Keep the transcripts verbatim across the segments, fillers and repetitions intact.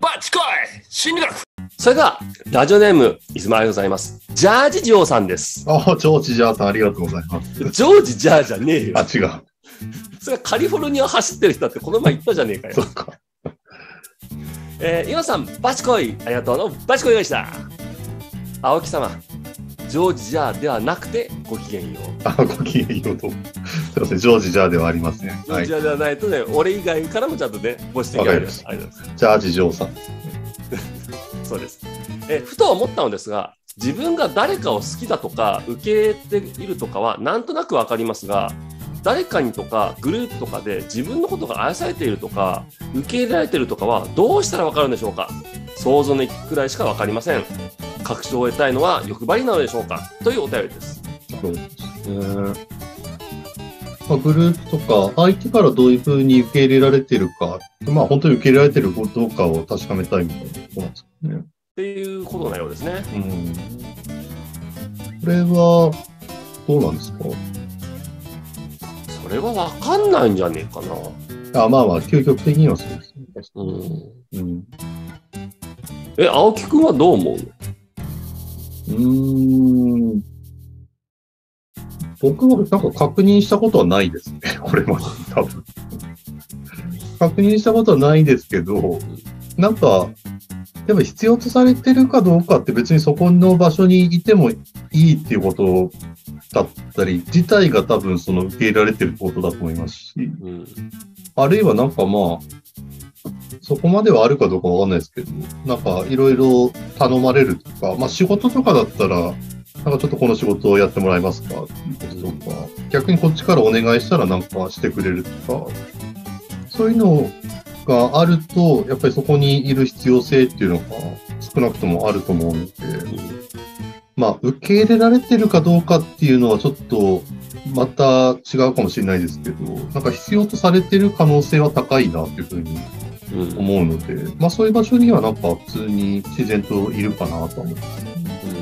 バッチコイ心理学。 それではラジオネームいつもありがとうございます。ジャージジョーさんです。 ああ、ジョージジャーさんありがとうございます。 ジョージジャーじゃねえよ。 あ、違う。 それはカリフォルニア走ってる人だってこの前言ったじゃねえかよ。 そうか。 えー、岩さんバチコイありがとうのバチコイでした。青木様、ジョージジャーではなくてごきげんよう。 あ、ごきげんようと。すみません、ジョージジャーではありません。 ジョージジャーではないとね、はい、俺以外からもちゃんとねご指摘あります。 ジャージジョーさん。 そうです。えふと思ったのですが、自分が誰かを好きだとか受け入れているとかはなんとなくわかりますが、誰かにとかグループとかで自分のことが愛されているとか受け入れられているとかはどうしたらわかるんでしょうか。想像の域くらいしかわかりません。確証を得たいのは欲張りなのでしょうか、というお便りです。 そうですね。まあ、グループとか相手からどういうふうに受け入れられているか、まあ本当に受け入れられているかどうかを確かめたいみたいなことなんですかね。 っていうことのようですね。 うん。これはどうなんですか。 それは分かんないんじゃねえかな。 あ、まあまあ究極的にはそうですね。 うんうん、 え、青木くんはどう思うの？ うーん。僕はなんか確認したことはないですね。これまで多分。確認したことはないですけど、なんか、でも必要とされてるかどうかって別にそこの場所にいてもいいっていうことだったり、自体が多分その受け入れられてることだと思いますし、うん、あるいはなんかまあ、そこまではあるかどうかわかんないですけど、なんかいろいろ頼まれるとか、まあ仕事とかだったら、なんかちょっとこの仕事をやってもらえますかっていうこととか、逆にこっちからお願いしたらなんかしてくれるとか、そういうのがあると、やっぱりそこにいる必要性っていうのが少なくともあると思うので、まあ受け入れられてるかどうかっていうのはちょっとまた違うかもしれないですけど、なんか必要とされてる可能性は高いなっていうふうに思うので、うん、まあそういう場所にはなんか普通に自然といるかなと思います。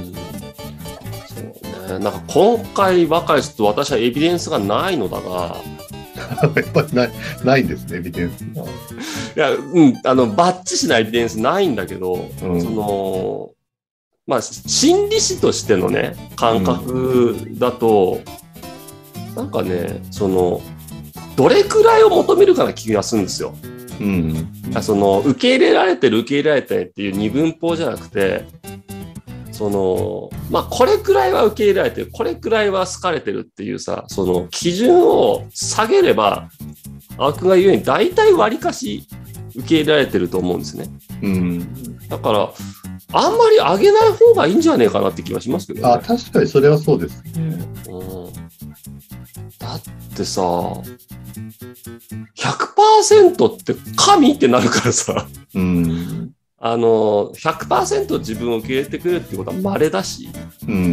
なんか今回ばかりちょっと私はエビデンスがないのだがやっぱりない、ないんですね、エビデンスが。 いや、うん、あの、バッチシなエビデンスないんだけど、うん、その、まあ、心理師としてのね、感覚だと、うん、なんかね、その、どれくらいを求めるかな気がするんですよ。 うん、 その、受け入れられてる、受け入れられてないっていう二分法じゃなくて、そのまあ、これくらいは受け入れられてる、これくらいは好かれてるっていうさ、その基準を下げれば、青木が言うように大体割りかし受け入れられてると思うんですね。 うん、 だから、あんまり上げない方がいいんじゃねえかなって気がしますけどね。 あ、確かにそれはそうですね。 うん、だってさ、ひゃくパーセント って神ってなるからさ。 うんあの ひゃくパーセント 自分を受け入れてくれるっていうことは稀だし、 うんうん、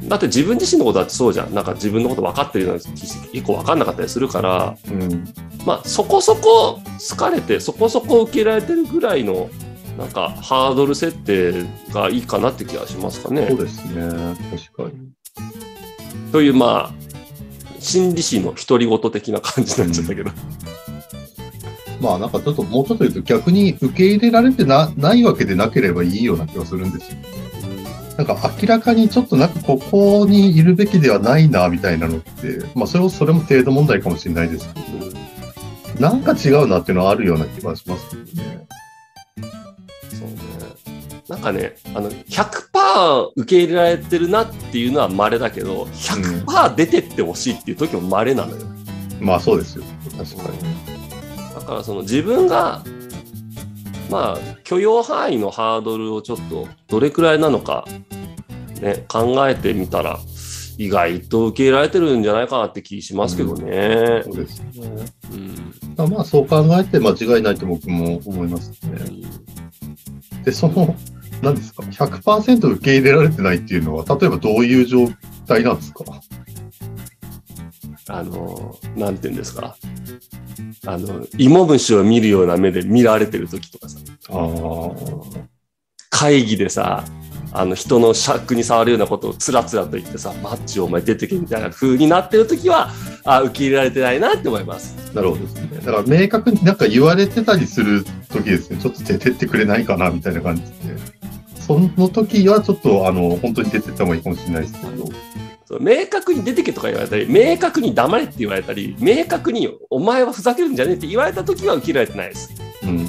だって自分自身のことだってそうじゃん。なんか自分のこと分かってるような結構分かんなかったりするから、 うん、 まあそこそこ好かれてそこそこ受け入れられてるぐらいのなんかハードル設定がいいかなって気がしますかね。 そうですね、確かに。 というまあ心理師の独り言的な感じになっちゃったけど、うんまあなんかちょっともうちょっと言うと逆に受け入れられて な, ないわけでなければいいような気がするんですよ。なんか明らかにちょっとなんかここにいるべきではないなみたいなのって、まあそれもそれも程度問題かもしれないですけど、なんか違うなっていうのはあるような気がしますけどね。 そうね。なんかね、あの ひゃくパーセント 受け入れられてるなっていうのは稀だけど、ひゃくパーセント 出てってほしいっていう時も稀なのよ。 うん、まあそうですよ。確かに。 だからその自分がまあ許容範囲のハードルをちょっとどれくらいなのか、ね、考えてみたら意外と受け入れられてるんじゃないかなって気しますけどね。 うん、そうですね。うん、まあそう考えて間違いないと僕も思いますね。うん、でその何ですか ひゃくパーセント 受け入れられてないっていうのは例えばどういう状態なんですか？ あのなんて言うんですか。あの芋虫を見るような目で見られてる時とかさ、あ会議でさ、 あの人のシャックに触るようなことをつらつらと言ってさ、マッチお前出てけみたいな風になってる時は、あ、受け入れられてないなって思います。 なるほどですね。だから明確になんか言われてたりする時ですね、ちょっと出てってくれないかなみたいな感じで、その時はちょっとあの本当に出てった方がいいかもしれないですけど。 そう明確に出てけとか言われたり、明確に黙れって言われたり、明確にお前はふざけるんじゃねえって言われた時は受け入れられてないです。うん。はい。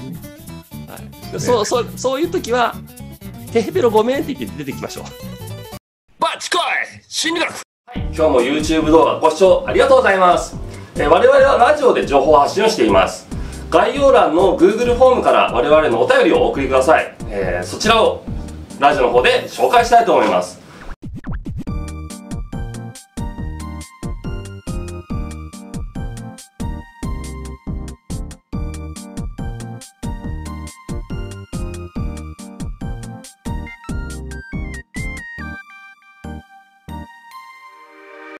ね、そうそうそういう時はテヘペロごめんって言って出てきましょう。バッチコイ心理学。はい。今日も YouTube 動画ご視聴ありがとうございます。えー、我々はラジオで情報発信をしています。概要欄の Google フォームから我々のお便りをお送りください。えー、そちらをラジオの方で紹介したいと思います。